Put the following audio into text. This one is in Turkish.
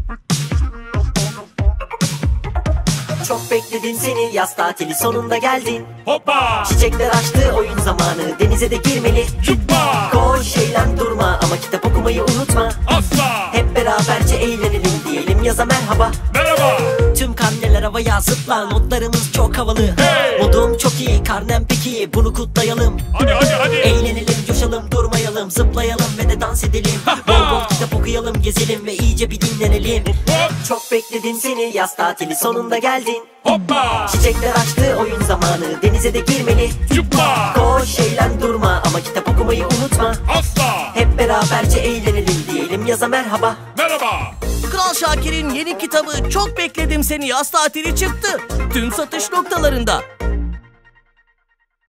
Çok bekledim seni, yaz tatili sonunda geldin. Hoppa! Çiçekler açtı, oyun zamanı, denize de girmeli. Cuppa! Koş eğlen durma ama kitap okumayı unutma. Asla! Hep beraberce eğlenelim diyelim yaza merhaba. Merhaba! Tüm karneler havaya zıpla, notlarımız çok havalı. Hey! Modum çok iyi, karnem peki, bunu kutlayalım. Hadi! Eğlenelim, coşalım, durmayalım, zıplayalım ve de dans edelim. Bol bol kitap okuyalım, gezelim ve iyice bir dinlenelim. Hop! Çok bekledim seni, yaz tatili sonunda geldin. Hoppa! Çiçekler açtı, oyun zamanı, denize de girmeli. Cuppa! Koş eğlen durma ama kitap okumayı unutma. Asla! Hep beraberce eğlenelim diyelim yaza merhaba. Merhaba! Kral Şakir'in yeni kitabı Çok Bekledim Seni yaz tatili çıktı. Tüm satış noktalarında.